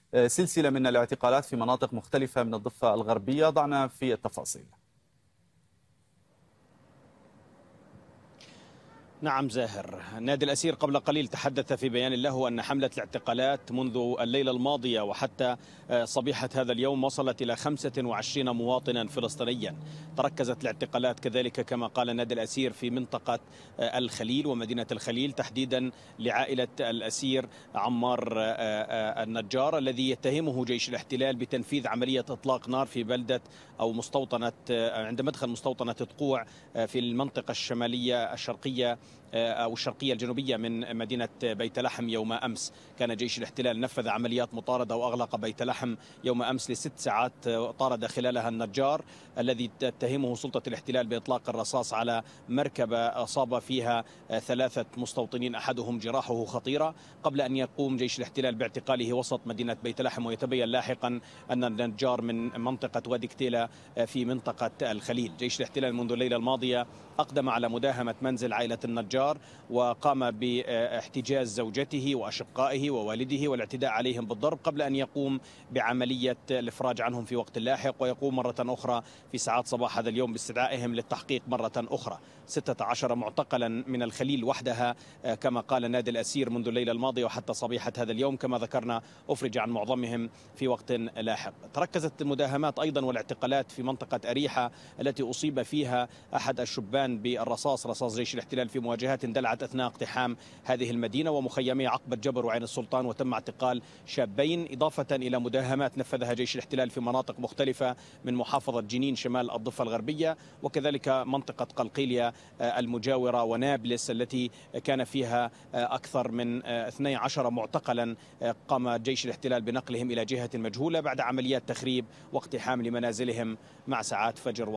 سلسلة من الاعتقالات في مناطق مختلفة من الضفة الغربية. ضعنا في التفاصيل. نعم زاهر، نادي الأسير قبل قليل تحدث في بيان له أن حملة الاعتقالات منذ الليلة الماضية وحتى صبيحة هذا اليوم وصلت إلى 25 مواطنا فلسطينيا. تركزت الاعتقالات كذلك كما قال نادي الأسير في منطقة الخليل ومدينة الخليل، تحديدا لعائلة الأسير عمار النجار الذي يتهمه جيش الاحتلال بتنفيذ عملية إطلاق نار في بلدة أو مستوطنة عند مدخل مستوطنة تقوع في المنطقة الشمالية الشرقية أو الشرقية الجنوبية من مدينة بيت لحم يوم أمس. كان جيش الاحتلال نفذ عمليات مطاردة وأغلق بيت لحم يوم أمس ل6 ساعات، طارد خلالها النجار الذي تتهمه سلطة الاحتلال بإطلاق الرصاص على مركبة أصاب فيها 3 مستوطنين أحدهم جراحه خطيرة، قبل أن يقوم جيش الاحتلال باعتقاله وسط مدينة بيت لحم. ويتبين لاحقا أن النجار من منطقة وادي كتيلة في منطقة الخليل. جيش الاحتلال منذ الليلة الماضية أقدم على مداهمة منزل عائلة النجار وقام باحتجاز زوجته وأشقائه ووالده والاعتداء عليهم بالضرب، قبل أن يقوم بعملية الإفراج عنهم في وقت لاحق، ويقوم مرة أخرى في ساعات صباح هذا اليوم باستدعائهم للتحقيق مرة أخرى. 16 معتقلا من الخليل وحدها كما قال نادي الأسير منذ الليلة الماضية وحتى صبيحة هذا اليوم، كما ذكرنا أفرج عن معظمهم في وقت لاحق. تركزت المداهمات أيضا والاعتقالات في منطقة أريحة التي أصيب فيها أحد الشبان بالرصاص، رصاص جيش الاحتلال في مواجهات اندلعت أثناء اقتحام هذه المدينة ومخيمية عقبة جبر وعين السلطان، وتم اعتقال شابين، إضافة إلى مداهمات نفذها جيش الاحتلال في مناطق مختلفة من محافظة جنين شمال الضفة الغربية، وكذلك منطقة قلقيلية المجاورة ونابلس التي كان فيها أكثر من 12 معتقلا قام جيش الاحتلال بنقلهم إلى جهة مجهولة بعد عمليات تخريب واقتحام لمنازلهم مع ساعات فجر